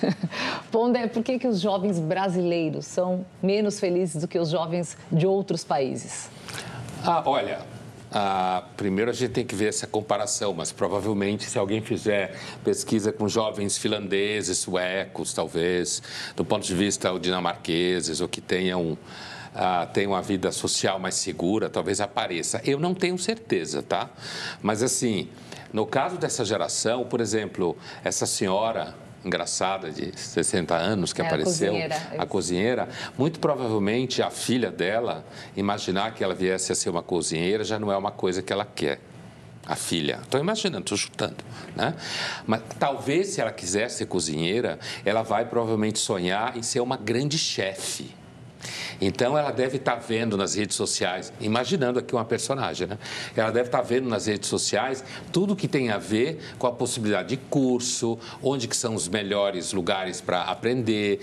Pondé, por que os jovens brasileiros são menos felizes do que os jovens de outros países? Olha, primeiro a gente tem que ver essa comparação, mas provavelmente se alguém fizer pesquisa com jovens finlandeses, suecos, talvez, do ponto de vista dinamarqueses, ou que tenham uma vida social mais segura, talvez apareça. Eu não tenho certeza, tá? Mas assim, no caso dessa geração, por exemplo, essa senhora engraçada de 60 anos que apareceu, a cozinheira, muito provavelmente a filha dela, imaginar que ela viesse a ser uma cozinheira já não é uma coisa que ela quer. A filha. Estou imaginando, estou chutando, né? Mas talvez se ela quiser ser cozinheira, ela vai provavelmente sonhar em ser uma grande chefe. Então, ela deve estar vendo nas redes sociais, imaginando aqui uma personagem, né? Ela deve estar vendo nas redes sociais tudo que tem a ver com a possibilidade de curso, onde que são os melhores lugares para aprender,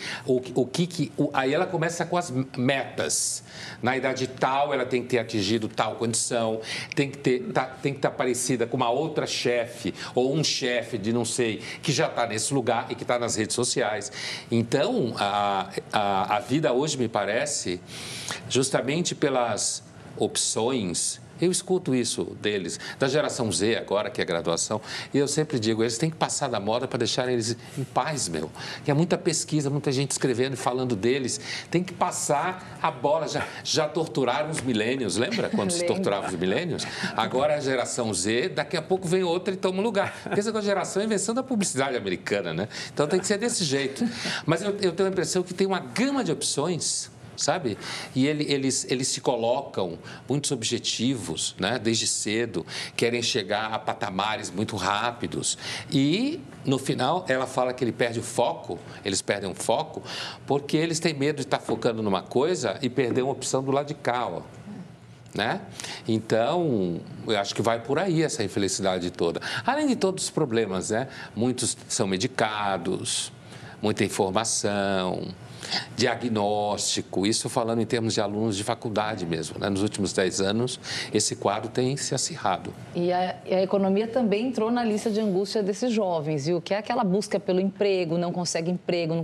aí ela começa com as metas. Na idade tal, ela tem que ter atingido tal condição, tem que estar parecida com uma outra chefe ou um chefe de não sei, que já está nesse lugar e que está nas redes sociais. Então, a vida hoje me parece, justamente pelas opções, eu escuto isso deles, da geração Z agora, que é a graduação, e eu sempre digo, eles têm que passar da moda para deixar eles em paz, meu. Que é muita pesquisa, muita gente escrevendo e falando deles, tem que passar a bola. Já torturaram os milênios, lembra quando se torturavam os milênios? Agora a geração Z, daqui a pouco vem outra e toma lugar. Pensa que a geração é a invenção da publicidade americana, né? Então tem que ser desse jeito. Mas eu tenho a impressão que tem uma gama de opções, sabe? E eles se colocam muitos objetivos, né? Desde cedo, querem chegar a patamares muito rápidos. E, no final, ela fala que eles perdem o foco, porque eles têm medo de estar focando numa coisa e perder uma opção do lado de cá, ó. Né? Então, eu acho que vai por aí essa infelicidade toda. Além de todos os problemas, né? Muitos são medicados, muita informação, diagnóstico, isso falando em termos de alunos de faculdade mesmo, né? Nos últimos 10 anos, esse quadro tem se acirrado. E a economia também entrou na lista de angústia desses jovens, viu? Que é aquela busca pelo emprego, não consegue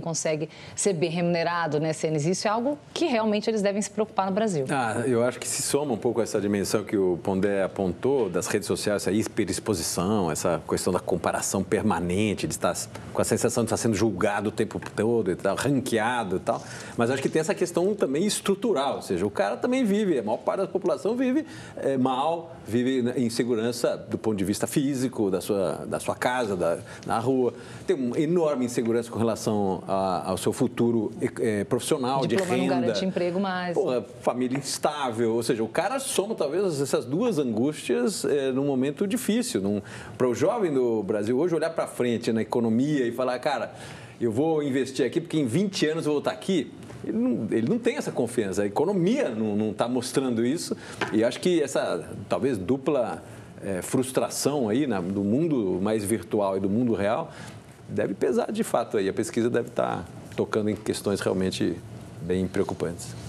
ser bem remunerado, né, Senes? Isso é algo que realmente eles devem se preocupar no Brasil. Eu acho que se soma um pouco essa dimensão que o Pondé apontou, das redes sociais, essa hiperexposição, essa questão da comparação permanente, de estar com a sensação de estar sendo julgado o tempo todo, e tal, ranqueado e tal. Mas acho que tem essa questão também estrutural, ou seja, o cara também vive, a maior parte da população vive mal, vive em insegurança do ponto de vista físico, da sua casa, na rua. Tem uma enorme insegurança com relação ao seu futuro profissional, de renda. Diploma não garante emprego mais. Família instável, ou seja, o cara soma talvez essas duas angústias num momento difícil. Para o jovem do Brasil hoje olhar para frente na economia e falar, cara, eu vou investir aqui porque em 20 anos eu vou estar aqui. Ele não tem essa confiança, a economia não está mostrando isso. E acho que essa, talvez, dupla frustração aí do mundo mais virtual e do mundo real deve pesar de fato aí. A pesquisa deve estar tocando em questões realmente bem preocupantes.